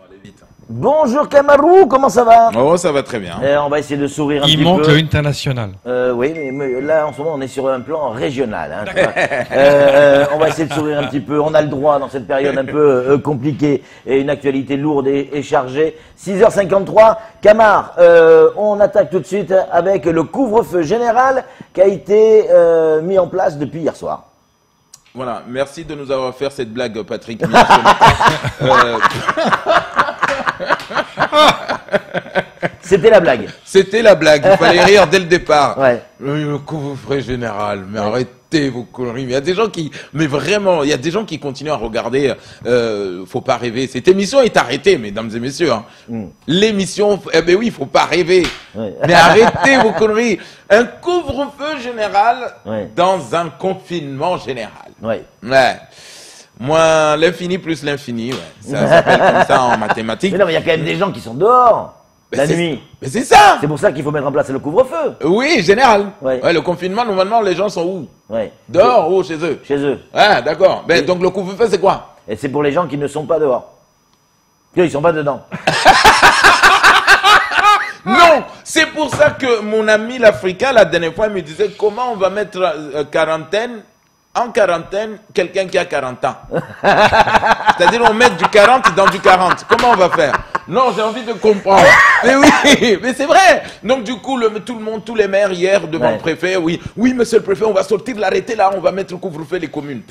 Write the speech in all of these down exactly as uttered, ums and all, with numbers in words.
aller vite. Bonjour Kamarou, comment ça va? Oh, ça va très bien. Euh, on va essayer de sourire un Il petit manque peu. l'international. Euh, oui, mais, mais là en ce moment on est sur un plan régional. Hein, tu vois. euh, on va essayer de sourire un petit peu. On a le droit dans cette période un peu euh, compliquée et une actualité lourde et, et chargée. six heures cinquante-trois, Camar, euh, on attaque tout de suite avec le couvre-feu général qui a été euh, mis en place depuis hier soir. Voilà, merci de nous avoir fait cette blague, Patrick. euh... C'était la blague. C'était la blague, il fallait rire dès le départ. Ouais. Le couvre-feu général, mais ouais. Arrêtez vos conneries. Il y a des gens qui, mais vraiment, il y a des gens qui continuent à regarder. Euh, faut pas rêver. Cette émission est arrêtée, mesdames et messieurs. Hein. Mm. L'émission, eh ben oui, faut pas rêver. Ouais. Mais arrêtez vos conneries. Un couvre-feu général ouais. dans un confinement général. Ouais. Ouais. Moi, l'infini plus l'infini, ouais. Ça s'appelle comme ça en mathématiques. Mais non, mais il y a quand même des gens qui sont dehors. La nuit. Mais c'est ça. C'est pour ça qu'il faut mettre en place le couvre-feu. Oui, général. Ouais. Ouais, le confinement, normalement, les gens sont où? Ouais. Dehors ou chez eux? Chez eux. Ah, d'accord. Ben, donc le couvre-feu, c'est quoi? Et c'est pour les gens qui ne sont pas dehors. Ils sont pas dedans. Non, c'est pour ça que mon ami l'Africain, la dernière fois, il me disait comment on va mettre euh, quarantaine, en quarantaine, quelqu'un qui a quarante ans. C'est-à-dire, on met du quarante dans du quarante. Comment on va faire? Non, j'ai envie de comprendre. Mais oui, mais c'est vrai. Donc du coup, le, tout le monde, tous les maires hier devant ouais. le préfet, oui, oui, monsieur le préfet, on va sortir de l'arrêté là, on va mettre le couvre-feu les communes.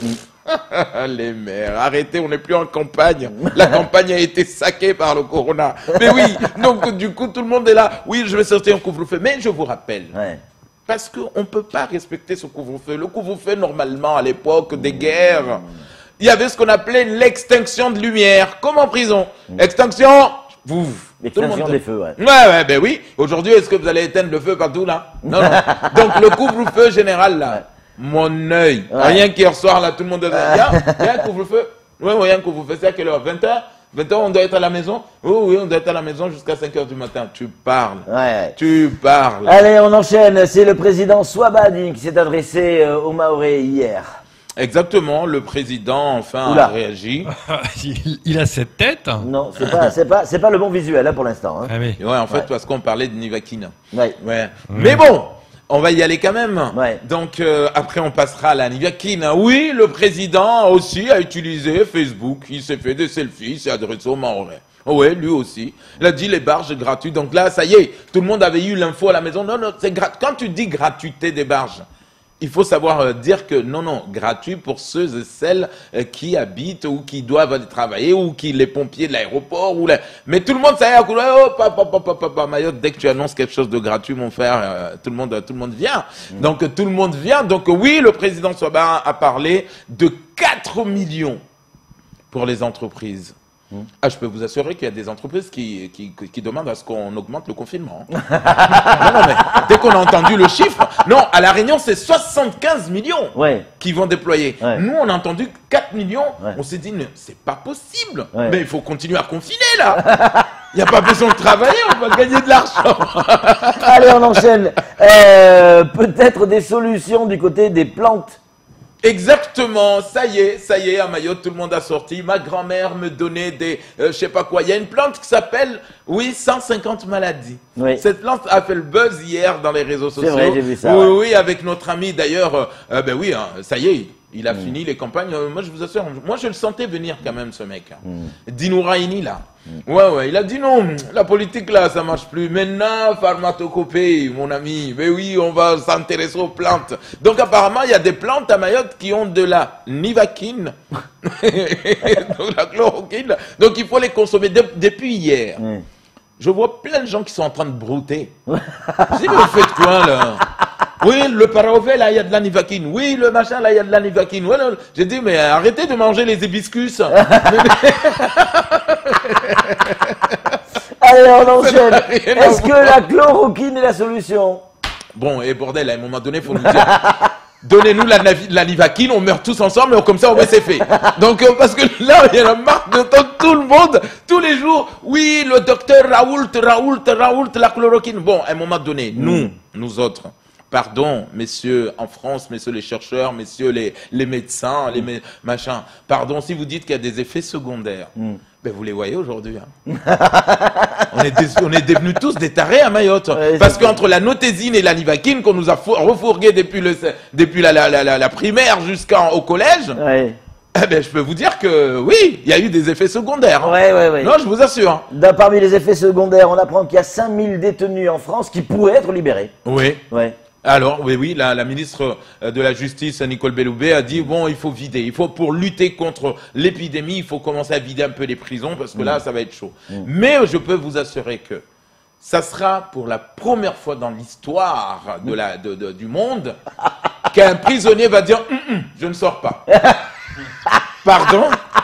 Mm. Les maires, arrêtez, on n'est plus en campagne. La campagne a été saquée par le corona. Mais oui, donc du coup, tout le monde est là. Oui, je vais sortir un couvre-feu. Mais je vous rappelle. Ouais. Parce qu'on ne peut pas respecter ce couvre-feu. Le couvre-feu, normalement, à l'époque des guerres, il y avait ce qu'on appelait l'extinction de lumière, comme en prison. Mm. Extinction, vous. L'extinction des feux, ouais. Ouais, ouais, ben oui. Aujourd'hui, est-ce que vous allez éteindre le feu partout, là? Non, non. Donc, le couvre-feu général, là, ouais. mon œil. Ouais. Rien qu'hier soir, là, tout le monde est là. Il y a un couvre-feu. Oui, oui, il y a un couvre-feu. C'est à quelle heure? vingt heures? vingt heures, on doit être à la maison? Oh, oui, on doit être à la maison jusqu'à cinq heures du matin. Tu parles. Ouais. Tu parles. Allez, on enchaîne. C'est le président Swabadi qui s'est adressé euh, aux Mahorais hier. Exactement. Le président, enfin, Oula. a réagi. il, il a cette tête? Non, c'est pas, c'est pas, c'est pas le bon visuel, là, pour l'instant. Hein. Ah oui. Ouais, en fait, ouais. parce qu'on parlait de Nivakine. Ouais. Ouais. Mmh. Mais bon! On va y aller quand même. Ouais. Donc, euh, après, on passera à la Nivakine. Oui, le président aussi a utilisé Facebook. Il s'est fait des selfies, il s'est adressé aux Mahorais. Oui, lui aussi. Il a dit les barges gratuites. Donc là, ça y est, tout le monde avait eu l'info à la maison. Non, non, c'est gratuit. Quand tu dis gratuité des barges, il faut savoir euh, dire que non, non, gratuit pour ceux et celles euh, qui habitent ou qui doivent aller travailler ou qui les pompiers de l'aéroport ou les... Mais tout le monde, ça y est, oh, papa, papa, papa, Mayotte, dès que tu annonces quelque chose de gratuit, mon frère, euh, tout le monde, tout le monde vient. Mmh. Donc tout le monde vient. Donc oui, le président Swabara a parlé de quatre millions pour les entreprises. Mmh. Ah, je peux vous assurer qu'il y a des entreprises qui, qui, qui demandent à ce qu'on augmente le confinement. non, non, mais dès qu'on a entendu le chiffre, non, à La Réunion, c'est soixante-quinze millions ouais. qui vont déployer. Ouais. Nous, on a entendu quatre millions. Ouais. On s'est dit, c'est pas possible. Ouais. Mais il faut continuer à confiner, là. Il n'y a pas besoin de travailler, on va gagner de l'argent. Allez, on enchaîne. Euh, peut-être des solutions du côté des plantes. Exactement, ça y est, ça y est, à Mayotte, tout le monde a sorti. Ma grand-mère me donnait des, euh, je sais pas quoi. Il y a une plante qui s'appelle, oui, cent cinquante maladies. Oui. Cette plante a fait le buzz hier dans les réseaux sociaux. C'est vrai, j'ai vu ça. Oui, ouais. oui, avec notre ami d'ailleurs. Euh, ben oui, hein, ça y est, il a mmh. fini les campagnes. Euh, moi, je vous assure, moi, je le sentais venir quand même, ce mec. Mmh. Dinouraini, là. Mmh. Ouais, ouais, il a dit non, la politique, là, ça marche plus. Maintenant, pharmacopée, mon ami. Mais oui, on va s'intéresser aux plantes. Donc, apparemment, il y a des plantes à Mayotte qui ont de la nivakine, donc la chloroquine. Donc, il faut les consommer de depuis hier. Mmh. Je vois plein de gens qui sont en train de brouter. Je dis, mais vous faites quoi, là? Oui, le paraové, là, il y a de la nivakine. Oui, le machin, là, il y a de la nivakine. Ouais, j'ai dit, mais arrêtez de manger les hibiscus. Allez, on enchaîne. Est-ce que la chloroquine est la solution? Bon, et bordel, à un moment donné, il faut nous dire... Donnez-nous la, la nivakine, on meurt tous ensemble, et comme ça, au moins, c'est fait. Donc, euh, parce que là, il y a la marque de temps, tout le monde, tous les jours, oui, le docteur Raoult, Raoult, Raoult, la chloroquine. Bon, à un moment donné, mmh. nous, nous autres, pardon, messieurs en France, messieurs les chercheurs, messieurs les, les médecins, les mé machins, pardon, si vous dites qu'il y a des effets secondaires, mm. ben vous les voyez aujourd'hui. Hein. on, est des, on est devenus tous des tarés à Mayotte. Ouais, parce qu'entre la notésine et la nivaquine qu'on nous a refourgué depuis, le, depuis la, la, la, la, la primaire jusqu'au collège, ouais. eh ben, je peux vous dire que oui, il y a eu des effets secondaires. Hein. Ouais, ouais, ouais. Non, je vous assure. Hein. Parmi les effets secondaires, on apprend qu'il y a cinq mille détenus en France qui pourraient être libérés. Oui. Ouais. Alors, oui, oui, la, la ministre de la Justice, Nicole Belloubet, a dit, bon, il faut vider. Il faut, pour lutter contre l'épidémie, il faut commencer à vider un peu les prisons, parce que mmh. là, ça va être chaud. Mmh. Mais je peux vous assurer que ça sera pour la première fois dans l'histoire de la, de, de, du monde qu'un prisonnier va dire, mm -mm, je ne sors pas. Pardon?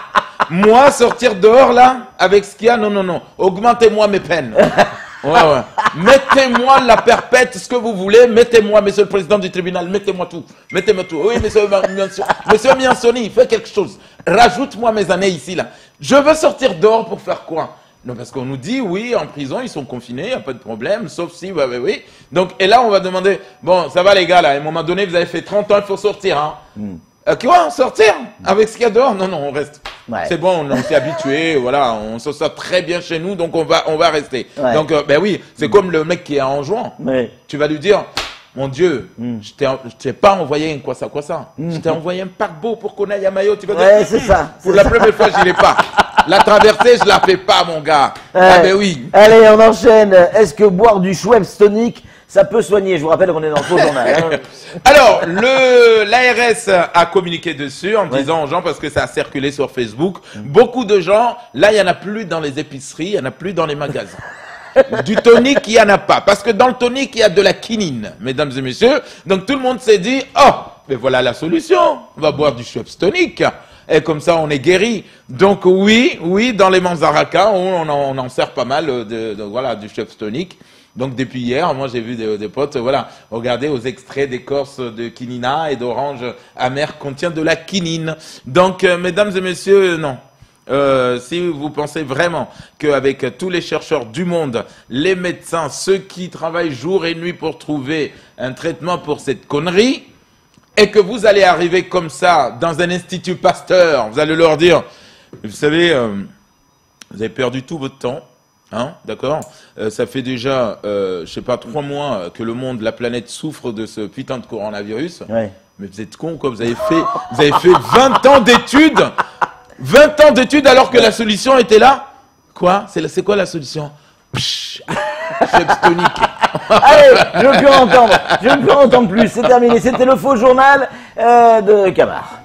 Moi, sortir dehors, là, avec ce qu'il y a, non, non, non. Augmentez-moi mes peines. Ouais, ouais. Mettez-moi la perpète, ce que vous voulez. Mettez-moi, monsieur le président du tribunal, mettez-moi tout. Mettez-moi tout. Oui, monsieur, monsieur Miansoni, faites quelque chose. Rajoute-moi mes années ici, là. Je veux sortir dehors pour faire quoi? Non, parce qu'on nous dit, oui, en prison, ils sont confinés, il n'y a pas de problème, sauf si, bah, bah, oui. Donc, et là, on va demander, bon, ça va les gars, là, à un moment donné, vous avez fait trente ans, il faut sortir, hein. Mm. Euh, quoi, sortir? Avec ce qu'il y a dehors? Non, non, on reste. Ouais. C'est bon, on, on s'est habitué, voilà, on se sent très bien chez nous, donc on va, on va rester. Ouais. Donc, euh, ben oui, c'est mm. comme le mec qui est en jouant. Ouais. Tu vas lui dire, mon Dieu, mm. je t'ai pas envoyé un quoi ça, quoi ça. Mm. Je t'ai envoyé un paquebot pour qu'on aille à Mayotte. Tu vas ouais, dire, c'est ça. Pour la première fois, je n'irai pas. La traversée, je la fais pas, mon gars. Ouais. Ah ben oui. Allez, on enchaîne. Est-ce que boire du Schweppes tonic, ça peut soigner? Je vous rappelle qu'on est dans le faux journal. Hein. Alors, l'A R S a communiqué dessus en ouais. disant aux gens, parce que ça a circulé sur Facebook, mmh. beaucoup de gens, là, il n'y en a plus dans les épiceries, il n'y en a plus dans les magasins. Du tonic, il n'y en a pas. Parce que dans le tonic, il y a de la quinine, mesdames et messieurs. Donc, tout le monde s'est dit, oh, mais voilà la solution. On va boire du Schweppes tonic. Et comme ça, on est guéri. Donc, oui, oui, dans les manzarakas, on, on, on en sert pas mal de, de voilà, du Schweppes tonic. Donc, depuis hier, moi, j'ai vu des, des potes, voilà, regardez aux extraits d'écorce de quinina et d'orange amère contient de la quinine. Donc, euh, mesdames et messieurs, non. Euh, si vous pensez vraiment qu'avec tous les chercheurs du monde, les médecins, ceux qui travaillent jour et nuit pour trouver un traitement pour cette connerie, et que vous allez arriver comme ça dans un institut Pasteur, vous allez leur dire, vous savez, euh, vous avez perdu tout votre temps. Hein, d'accord, euh, ça fait déjà, euh, je sais pas, trois mois que le monde, la planète souffre de ce putain de coronavirus. Ouais. Mais vous êtes cons, quoi. Vous avez fait, vous avez fait vingt ans d'études, vingt ans d'études alors que la solution était là. Quoi? C'est, c'est quoi la solution? Psh, Schweppes tonic. Allez, je ne peux entendre, je ne peux entendre plus. C'est terminé. C'était le faux journal euh, de Camar.